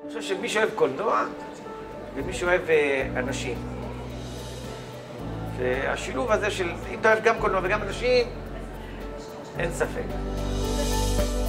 אני חושב שמי שאוהב קולנוע ומי שאוהב אנשים. והשילוב הזה של אם אתה אוהב גם קולנוע וגם אנשים, אין ספק.